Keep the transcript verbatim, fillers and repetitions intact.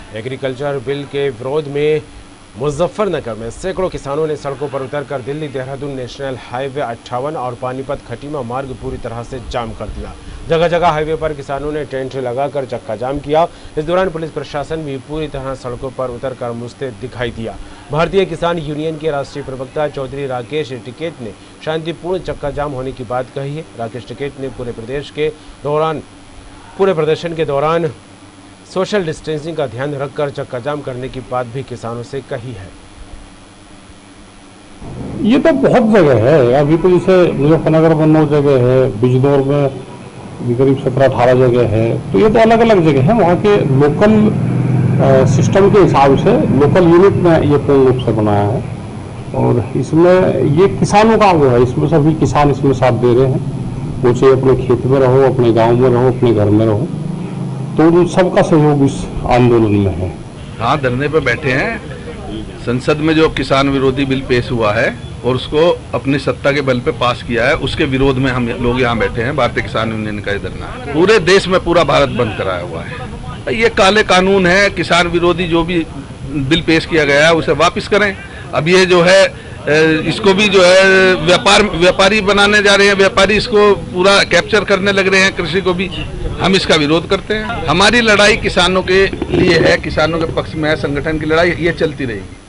Agriculture bill के विरोध में मुजफ्फरनगर में सैकड़ों किसानों ने सड़कों पर उतरकर दिल्ली देहरादून नेशनल हाईवे अट्ठावन और पानीपत खटीमा मार्ग पूरी तरह से जाम कर दिया। जगह जगह हाईवे पर किसानों ने टेंट लगाकर चक्का जाम किया। इस दौरान पुलिस प्रशासन भी पूरी तरह सड़कों पर उतरकर मुस्तैद दिखाई दिया। भारतीय किसान यूनियन के राष्ट्रीय प्रवक्ता चौधरी राकेश टिकैत ने शांतिपूर्ण चक्का जाम होने की बात कही है। राकेश टिकैत ने पूरे प्रदेश के दौरान पूरे प्रदर्शन के दौरान सोशल डिस्टेंसिंग का ध्यान रखकर चक्का जाम करने की बात भी किसानों से कही है। ये तो बहुत जगह है, अभी तो जैसे मुजफ्फरनगर में नौ जगह है, बिजनौर में भी करीब सत्रह अठारह जगह है, तो ये तो अलग अलग जगह है। वहाँ के लोकल सिस्टम के हिसाब से लोकल यूनिट में ये पूर्ण रूप से बनाया है और इसमें ये किसानों का वो है, इसमें सभी किसान इसमें साथ दे रहे हैं। वो चाहे अपने खेत में रहो, अपने गाँव में रहो, अपने घर में रहो, तो सबका सहयोग इस आंदोलन में है। हाँ, धरने पे बैठे हैं। संसद में जो किसान विरोधी बिल पेश हुआ है और उसको अपनी सत्ता के बल पे पास किया है, उसके विरोध में हम लोग यहाँ बैठे हैं। भारतीय किसान यूनियन का ये धरना है। पूरे देश में पूरा भारत बंद कराया हुआ है। ये काले कानून है, किसान विरोधी जो भी बिल पेश किया गया है उसे वापस करें। अब ये जो है इसको भी जो है व्यापार व्यापारी बनाने जा रहे हैं, व्यापारी इसको पूरा कैप्चर करने लग रहे हैं, कृषि को भी। हम इसका विरोध करते हैं। हमारी लड़ाई किसानों के लिए है, किसानों के पक्ष में है, संगठन की लड़ाई ये चलती रहेगी।